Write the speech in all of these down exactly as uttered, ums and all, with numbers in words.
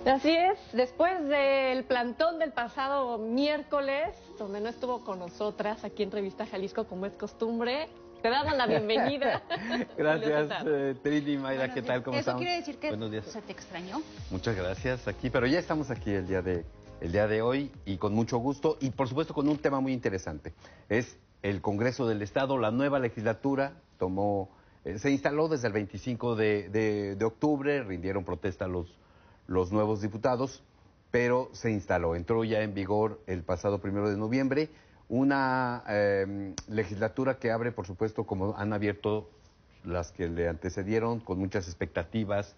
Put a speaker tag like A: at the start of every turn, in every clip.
A: Así es, después del plantón del pasado miércoles, donde no estuvo con nosotras aquí en Revista Jalisco como es costumbre, te damos la bienvenida.
B: Gracias, eh, Trini, Mayra,
C: Buenos
B: ¿qué
C: días.
B: tal? ¿Cómo
C: ¿Eso
B: estamos?
C: quiere decir que
B: Buenos días.
C: se te extrañó?
B: Muchas gracias aquí, pero ya estamos aquí el día de el día de hoy y con mucho gusto y por supuesto con un tema muy interesante. Es el Congreso del Estado, la nueva legislatura tomó eh, se instaló desde el veinticinco de, de, de octubre, rindieron protesta los los nuevos diputados, pero se instaló, entró ya en vigor el pasado primero de noviembre, una eh, legislatura que abre, por supuesto, como han abierto las que le antecedieron, con muchas expectativas,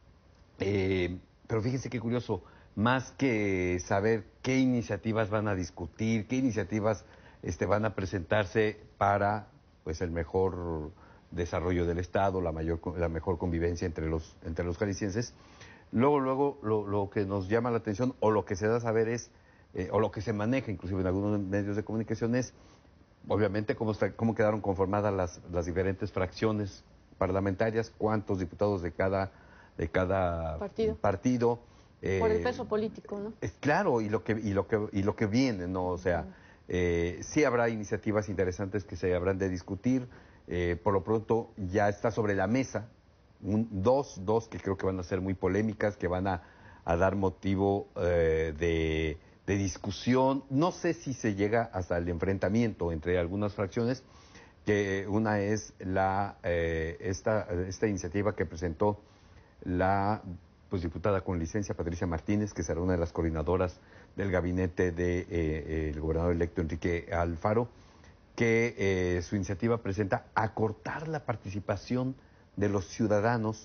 B: eh, pero fíjense qué curioso, más que saber qué iniciativas van a discutir, qué iniciativas este, van a presentarse para pues el mejor desarrollo del Estado, la mayor la mejor convivencia entre los entre los jaliscienses. Luego, luego, lo, lo que nos llama la atención, o lo que se da a saber es, eh, o lo que se maneja inclusive en algunos medios de comunicación es, obviamente, cómo, está, cómo quedaron conformadas las, las diferentes fracciones parlamentarias, cuántos diputados de cada, de cada
A: partido.
B: partido eh,
A: Por el peso político, ¿no?
B: Es claro, y lo que, y lo que, y lo que viene, ¿no? O sea, eh, sí habrá iniciativas interesantes que se habrán de discutir, eh, por lo pronto ya está sobre la mesa, Un, dos, dos que creo que van a ser muy polémicas, que van a, a dar motivo eh, de, de discusión. No sé si se llega hasta el enfrentamiento entre algunas fracciones, que una es la eh, esta, esta iniciativa que presentó la pues diputada con licencia Patricia Martínez, que será una de las coordinadoras del gabinete del de, eh, gobernador electo Enrique Alfaro, que eh, su iniciativa presenta acortar la participación de los ciudadanos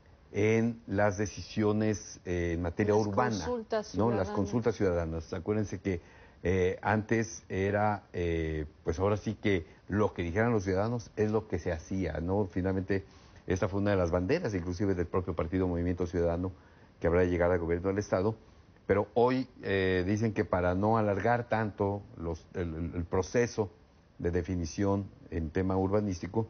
B: en las decisiones eh, en materia
A: las
B: urbana,
A: consultas
B: ¿no?
A: ciudadanas.
B: Las consultas ciudadanas. Acuérdense que eh, antes era, eh, pues ahora sí que lo que dijeran los ciudadanos es lo que se hacía, ¿no? Finalmente, esta fue una de las banderas, inclusive del propio partido Movimiento Ciudadano, que habrá de llegar al gobierno del Estado. Pero hoy eh, dicen que para no alargar tanto los, el, el proceso de definición en tema urbanístico,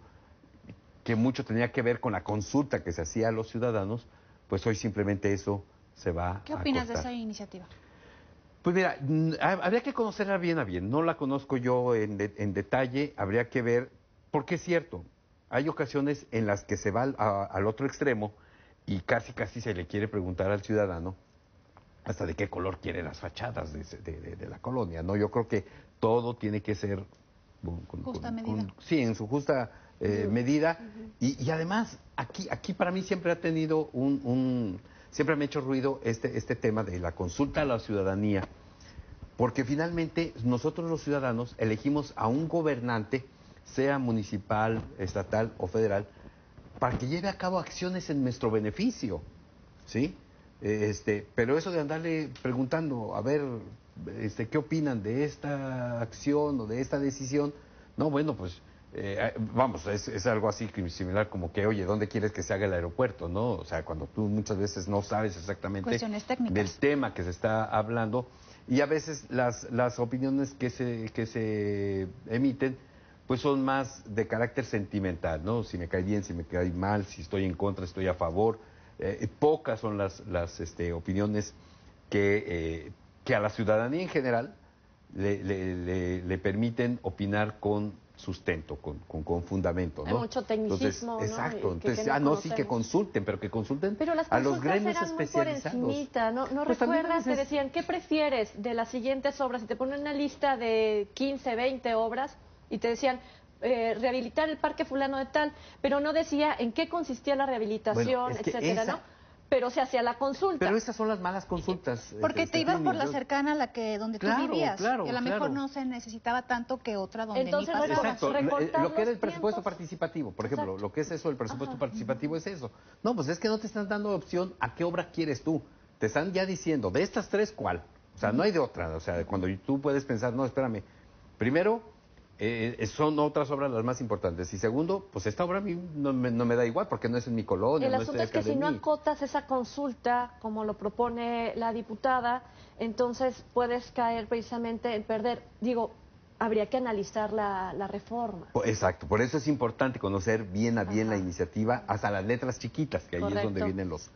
B: que mucho tenía que ver con la consulta que se hacía a los ciudadanos, pues hoy simplemente eso se va a
C: ¿Qué opinas
B: cortar.
C: de esa iniciativa?
B: Pues mira, habría que conocerla bien a bien, no la conozco yo en, de, en detalle, habría que ver, porque es cierto, hay ocasiones en las que se va al, a, al otro extremo y casi casi se le quiere preguntar al ciudadano hasta de qué color quiere las fachadas de, de, de, de la colonia, ¿no? Yo creo que todo tiene que ser con, con,
C: justa
B: con,
C: medida.
B: con, sí, en su justa eh,
A: Sí.
B: medida.
A: Uh-huh.
B: y, y además, aquí, aquí para mí siempre ha tenido un, un siempre me ha hecho ruido este, este tema de la consulta a la ciudadanía, porque finalmente nosotros los ciudadanos elegimos a un gobernante, sea municipal, estatal o federal, para que lleve a cabo acciones en nuestro beneficio, ¿sí? Este, pero eso de andarle preguntando, a ver, este, ¿qué opinan de esta acción o de esta decisión? No, bueno, pues, eh, vamos, es, es algo así similar como que, oye, ¿dónde quieres que se haga el aeropuerto, no? O sea, cuando tú muchas veces no sabes exactamente
C: Cuestiones técnicas
B: del tema que se está hablando, y a veces las, las opiniones que se, que se emiten, pues son más de carácter sentimental, ¿no? Si me cae bien, si me cae mal, si estoy en contra, estoy a favor. Eh, pocas son las, las este, opiniones que, eh, que a la ciudadanía en general le, le, le, le permiten opinar con sustento, con, con, con fundamento, ¿no?
A: Hay mucho tecnicismo,
B: Entonces,
A: ¿no?
B: exacto.
A: Que,
B: Entonces,
A: que no
B: ah, no, sí que
A: conocemos.
B: consulten, pero que consulten
A: Pero las
B: a los
A: consultas
B: gremios
A: eran muy por
B: especializados.
A: encimita, ¿no? ¿No
B: Pues también
A: recuerdas?
B: a veces-
A: Te decían, ¿qué prefieres de las siguientes obras? Y te ponen una lista de quince, veinte obras y te decían, eh, rehabilitar el parque fulano de tal, pero no decía en qué consistía la rehabilitación,
B: Bueno, es que
A: etcétera,
B: esa-
A: ¿no? Pero se hacía la consulta.
B: Pero esas son las malas consultas.
C: Porque
B: este,
C: te ibas
B: Trini,
C: por la
B: yo-
C: cercana a la que donde
B: Claro,
C: tú vivías.
B: claro,
C: y a lo
B: claro.
C: mejor no se necesitaba tanto que otra donde
A: Entonces,
C: ni pasabas.
B: Exacto, lo,
A: recortar
B: lo que era el
A: los
B: presupuesto
A: tiempos.
B: participativo, por ejemplo,
A: Exacto.
B: lo que es eso, el presupuesto
A: Ajá.
B: participativo es eso. No, pues es que no te están dando opción a qué obra quieres tú. Te están ya diciendo, de estas tres, ¿cuál? O sea, no hay de otra. O sea, cuando tú puedes pensar, no, espérame, primero, eh, son otras obras las más importantes. Y segundo, pues esta obra a mí no me, no me da igual porque no es en mi colonia,
A: El
B: no
A: asunto
B: está
A: es que
B: cerca de
A: si no
B: mí.
A: acotas esa consulta, como lo propone la diputada, entonces puedes caer precisamente en perder. Digo, habría que analizar la, la reforma.
B: Po- Exacto, por eso es importante conocer bien a bien
A: Ajá.
B: la iniciativa, hasta las letras chiquitas, que ahí es donde
A: Correcto.
B: vienen los,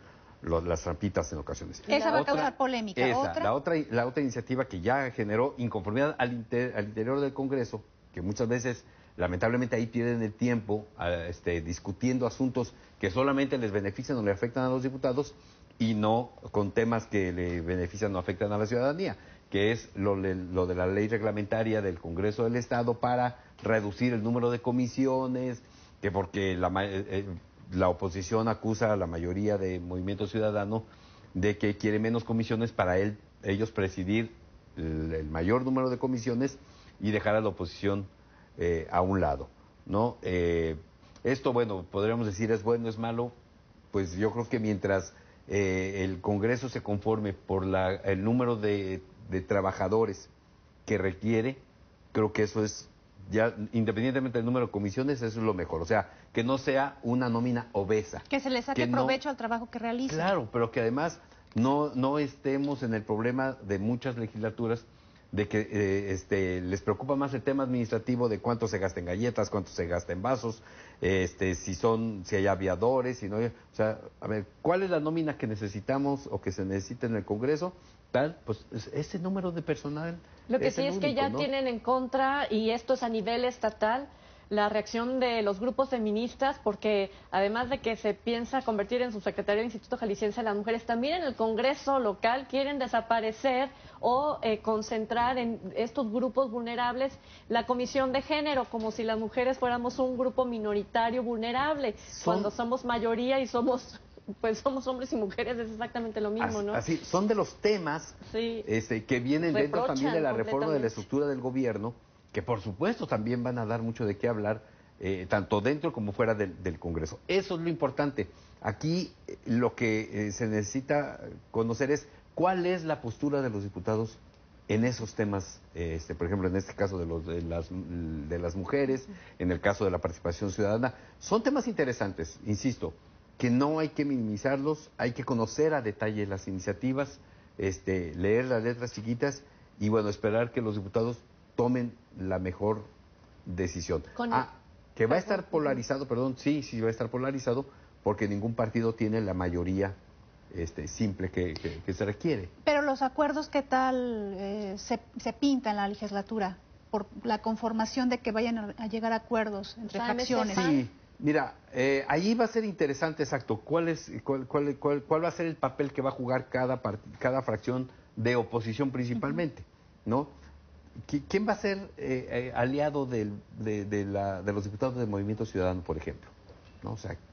B: lo- las trampitas en ocasiones.
C: Esa va a
B: Otra-
C: causar polémica.
B: Esa,
C: ¿Otra?
B: La, otra, la otra iniciativa que ya generó inconformidad al, inter- al interior del Congreso, que muchas veces, lamentablemente, ahí pierden el tiempo a, este, discutiendo asuntos que solamente les benefician o le afectan a los diputados y no con temas que le benefician o afectan a la ciudadanía, que es lo, le- lo de la ley reglamentaria del Congreso del Estado para reducir el número de comisiones, que porque la, ma- eh, eh, la oposición acusa a la mayoría de Movimiento Ciudadano de que quiere menos comisiones para él, ellos presidir el, el mayor número de comisiones y dejar a la oposición eh, a un lado, ¿no? Eh, esto, bueno, podríamos decir es bueno, es malo, pues yo creo que mientras eh, el Congreso se conforme por la, el número de, de trabajadores que requiere, creo que eso es, ya independientemente del número de comisiones, eso es lo mejor. O sea, que no sea una nómina obesa.
C: Que se le saque
B: que no-
C: provecho al trabajo que realiza.
B: Claro, pero que además no, no estemos en el problema de muchas legislaturas de que eh, este, les preocupa más el tema administrativo de cuánto se gasta en galletas, cuánto se gasta en vasos, este, si son, si hay aviadores, si no hay, o sea, a ver, ¿cuál es la nómina que necesitamos o que se necesita en el Congreso? Tal, pues es- ese número de personal.
A: Lo que
B: es
A: sí
B: el
A: es que
B: único,
A: ya
B: ¿no?
A: tienen en contra, y esto es a nivel estatal, la reacción de los grupos feministas, porque además de que se piensa convertir en subsecretaría del Instituto Jalisciense de las Mujeres, también en el Congreso local quieren desaparecer o eh, concentrar en estos grupos vulnerables la Comisión de Género, como si las mujeres fuéramos un grupo minoritario vulnerable,
B: Son-
A: cuando somos mayoría y somos, pues somos hombres y mujeres, es exactamente lo mismo,
B: Así-
A: ¿no?
B: Así, son de los temas
A: Sí.
B: este, que vienen dentro
A: Reprochan
B: también de la reforma de la
A: completamente.
B: estructura del gobierno, que por supuesto también van a dar mucho de qué hablar, eh, tanto dentro como fuera del, del Congreso. Eso es lo importante. Aquí eh, lo que eh, se necesita conocer es cuál es la postura de los diputados en esos temas, eh, este, por ejemplo, en este caso de, los, de, las, de las mujeres, en el caso de la participación ciudadana. Son temas interesantes, insisto, que no hay que minimizarlos, hay que conocer a detalle las iniciativas, este, leer las letras chiquitas y, bueno, esperar que los diputados tomen la mejor decisión.
A: Con-
B: Ah, que va a estar polarizado, perdón, sí, sí va a estar polarizado, porque ningún partido tiene la mayoría este, simple que, que- que se requiere.
C: Pero los acuerdos, ¿qué tal eh, se, se pinta en la legislatura? Por la conformación de que vayan a, a llegar a acuerdos entre
A: O sea, M S
C: facciones.
A: F.
B: Sí, mira, eh, ahí va a ser interesante, exacto, cuál, es, cuál, cuál, cuál, cuál va a ser el papel que va a jugar cada, part- cada fracción de oposición principalmente, ¿no? ¿Qui- ¿Quién va a ser eh, eh, aliado del- de, de la- de los diputados del Movimiento Ciudadano, por ejemplo? ¿No? O sea,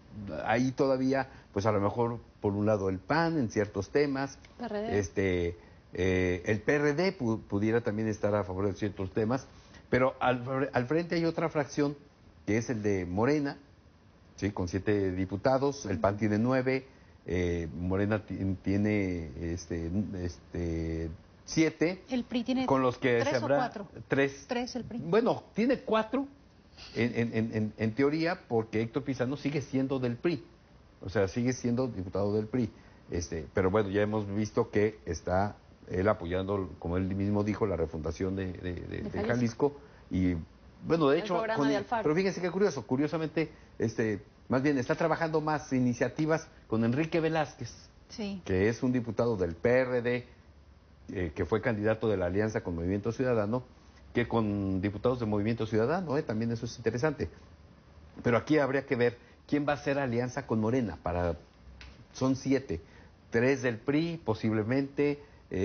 B: ahí todavía, pues a lo mejor, por un lado el P A N en ciertos temas,
A: P R D.
B: este, eh, el P R D pu- pudiera también estar a favor de ciertos temas, pero al, al frente hay otra fracción, que es el de Morena, ¿sí? Con siete diputados, el P A N tiene nueve, eh, Morena ti- tiene este, este, siete,
C: El P R I tiene
B: con los que
C: tres
B: se
C: o
B: habrá
C: cuatro.
B: tres.
C: Tres el P R I.
B: Bueno, tiene cuatro en, en- en- en- en teoría, porque Héctor Pizano sigue siendo del P R I, o sea, sigue siendo diputado del P R I. Este, pero bueno, ya hemos visto que está él apoyando, como él mismo dijo, la refundación de, de- de- de
A: Jalisco.
B: Jalisco. Y bueno, de
A: El
B: hecho,
A: programa
B: con-
A: de Alfaro.
B: pero fíjense qué curioso, curiosamente, este, más bien está trabajando más iniciativas con Enrique Velázquez,
C: Sí.
B: que es un diputado del P R D, eh, que fue candidato de la alianza con Movimiento Ciudadano, que con diputados de Movimiento Ciudadano, eh, también eso es interesante. Pero aquí habría que ver quién va a hacer alianza con Morena. Para, son siete, tres del P R I posiblemente,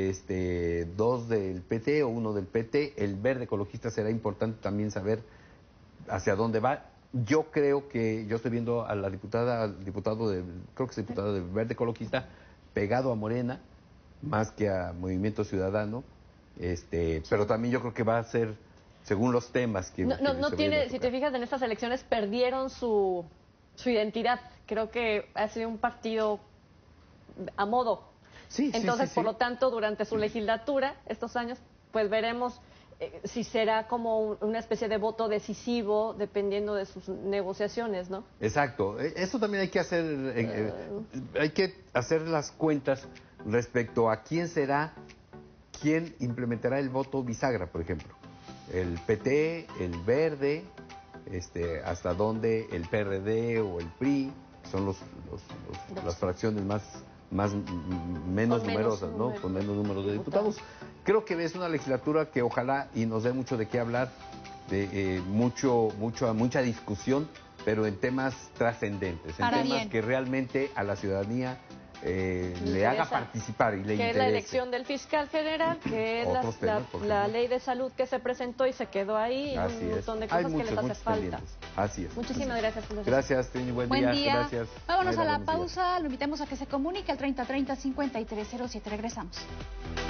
B: este, dos del P T o uno del P T. El Verde Ecologista será importante también saber hacia dónde va. Yo creo que, yo estoy viendo a la diputada, al diputado, de, creo que es diputado del Verde Ecologista, pegado a Morena, más que a Movimiento Ciudadano, este, pero también yo creo que va a ser según los temas que...
A: No,
B: que
A: no,
B: se
A: no
B: vayan
A: tiene,
B: a
A: si te
B: tocar.
A: fijas, en estas elecciones perdieron su, su identidad. Creo que ha sido un partido a modo.
B: Sí, sí,
A: Entonces,
B: sí,
A: por
B: sí.
A: lo tanto, durante su legislatura, estos años, pues veremos eh, si será como un- una especie de voto decisivo dependiendo de sus negociaciones, ¿no?
B: Exacto, E- eso también hay que hacer, eh, eh, hay que hacer las cuentas respecto a quién será, quién implementará el voto bisagra, por ejemplo. El P T, el Verde, este, hasta dónde el P R D o el P R I, son los, los- los- las fracciones más, más m- menos
A: Con menos
B: numerosas, ¿no?
A: número.
B: Con menos número de diputados. Creo que es una legislatura que ojalá y nos dé mucho de qué hablar, de eh, mucho, mucho, mucha discusión, pero en temas trascendentes, en
C: Para
B: temas
C: bien.
B: que realmente a la ciudadanía eh,
A: Le
B: le haga
A: interesa.
B: participar y le
A: Que es
B: interese.
A: la elección del fiscal general, que es la,
B: Otros temas,
A: la-
B: por
A: la
B: ejemplo.
A: ley de salud que se presentó y se quedó ahí, y
B: Así
A: un
B: es.
A: montón de
B: Hay
A: cosas que
B: muchos,
A: les hace
B: muchos
A: falta.
B: pendientes. Así es.
A: Muchísimas gracias. Julio.
B: Gracias, Trini. Buen,
C: Buen día.
B: Gracias.
C: Vámonos
B: Mayra,
C: a la
B: buenos días.
C: pausa. Lo invitamos a que se comunique al treinta treinta cincuenta y tres cero siete. Regresamos.